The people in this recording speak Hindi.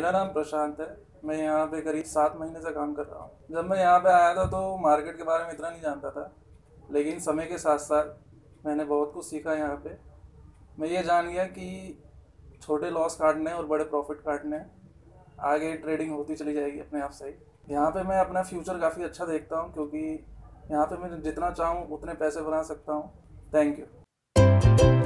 मेरा नाम प्रशांत है। मैं यहाँ पे करीब 7 महीने से काम कर रहा हूँ। जब मैं यहाँ पे आया था तो मार्केट के बारे में इतना नहीं जानता था, लेकिन समय के साथ साथ मैंने बहुत कुछ सीखा यहाँ पे। मैं ये जान गया कि छोटे लॉस काटने और बड़े प्रॉफिट काटने, आगे ट्रेडिंग होती चली जाएगी अपने आप से ही। यहाँ पे मैं अपना फ्यूचर काफ़ी अच्छा देखता हूँ, क्योंकि यहाँ पे मैं जितना चाहूँ उतने पैसे बना सकता हूँ। Thank you.